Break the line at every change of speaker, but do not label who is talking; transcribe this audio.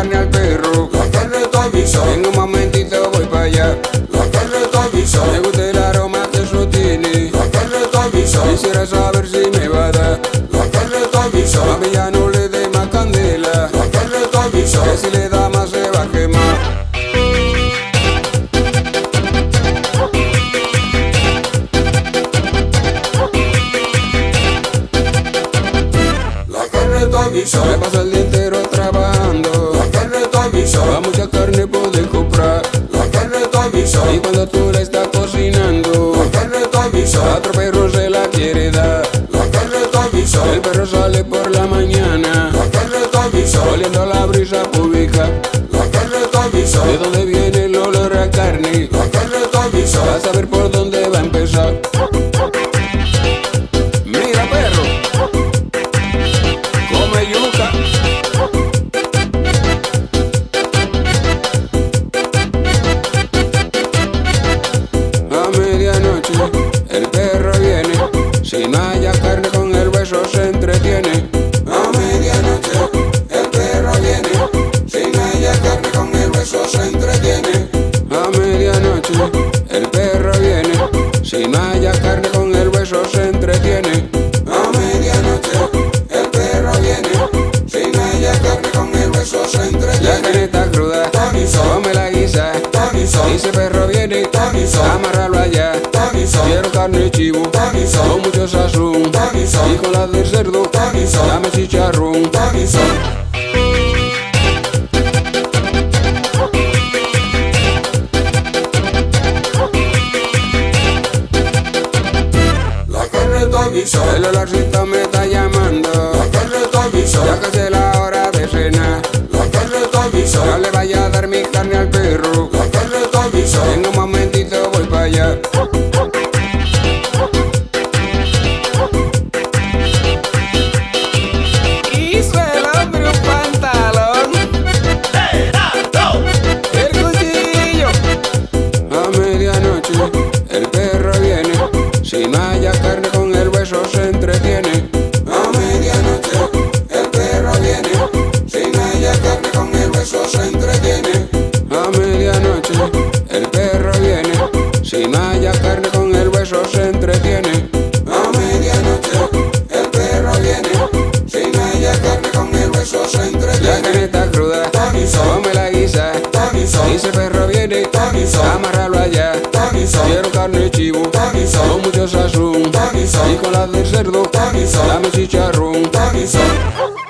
carne al perro.
La carne está guisada.
En un momentito voy para allá.
La carne está guisada.
Me gusta el aroma que eso tiene.
La carne está guisada.
Quisiera saber si me va a dar.
La carne está guisada.
Mami, ya no le dé más candela,
La carne está guisada.
que si le da más se va a quemar.
La carne está
Me
guisada.
paso el día entero trabajando.
La carne está guisada.
A mucha carne poder comprar.
La carne está guisada.
Y cuando tú la estás cocinando,
La carne está guisada.
a otro perro se la quiere dar.
La carne está guisada.
El perro sale por la mañana,
La carne está guisada.
oliendo la brisa pública.
La carne está
¿De
guisada.
dónde viene el olor a carne?
La carne está guisada.
A saber por dónde va a empezar. Mira, perro, come yuca. A medianoche el perro viene, si no haya carne con el hueso se entretiene.
A medianoche el perro viene. Si no haya carne con el hueso se entretiene.
A medianoche el perro viene, si no haya carne con el hueso se entretiene.
A medianoche el perro viene. Si no haya carne con el hueso se
La
entretiene.
carne está cruda,
Está guisada.
come la guisa.
Está guisada.
Y ese perro viene,
Está guisada.
amárralo allá.
Está guisada.
Quiero carne chivo,
Está guisada.
con mucho sazón.
Está guisada.
Y con la del cerdo,
Está guisada.
dame chicharrón.
Está guisada. La carne está guisada.
El olorcito me está llamando,
La carne está guisada.
ya casi es la hora de cenar.
La carne está
No
guisada.
le vaya a dar mi carne al perro.
La carne está guisada.
En un momentito voy para allá. Hizo el hombre un pantalón, el cuchillo. A medianoche el perro viene, si no haya carne con el hueso se entretiene.
A medianoche el perro viene. Si no haya carne con el hueso se entretiene.
A medianoche el perro viene, si no haya carne con el hueso se entretiene.
A medianoche el perro viene. Si no haya carne con el hueso se
La
entretiene.
carne está cruda,
Está guisada.
come la guisa.
Está guisada.
Y ese perro viene,
Está guisada.
amárralo allá.
Está guisada.
Quiero carne chivo,
Está guisada.
con mucho sazón.
Está guisada.
Y con la del cerdo,
Está guisada.
dame chicharrón.
Está guisada.